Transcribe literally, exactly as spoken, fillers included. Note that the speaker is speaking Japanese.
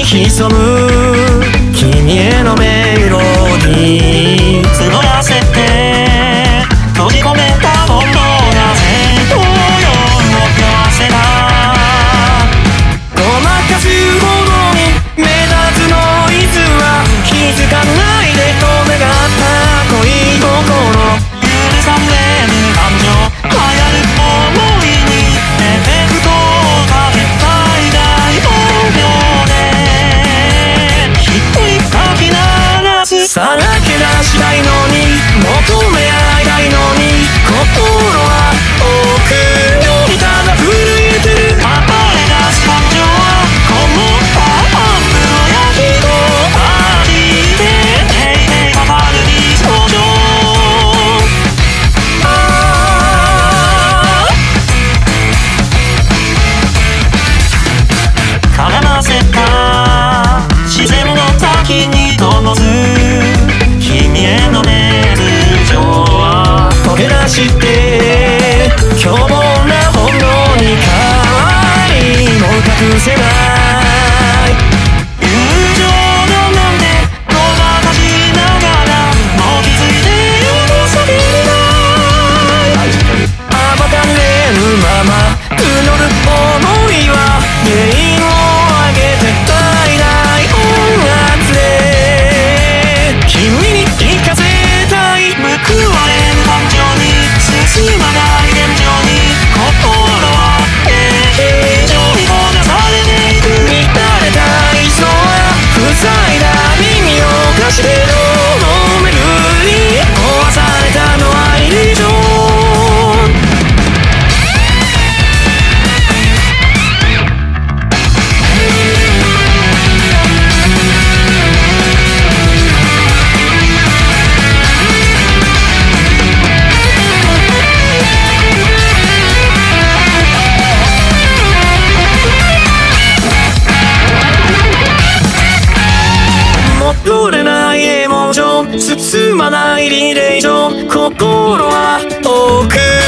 潜む君へのメロディー募らせて閉じ込めたものが戦闘よを酔わせたごまかすほどに目立つノイズは気づかないで止めがった恋心許されぬ感情流行る想いにエフェクトをかけたい大音量で一人かき鳴らすさらけ出したいのに求め合いたいのに心は奥にただ震えてる溢れ出す感情はこもったアンプルや人ありでメイテイかかるディストーション絡ませた自然の滝に灯す君への熱情は溶け出して凶暴な本能に変わりも隠せない友情のなんでごまかしながらもう気づいてよと叫びない暴かれるまま募る想いは原因を上げて大大音圧で君に聞かせたい報われる感情に進まない現状に心は非常に焦がされていく乱れたいそは塞いだ耳を貸してどの巡り壊されたのはイリュージョン戻れないエモーション包まないリレーション心は奥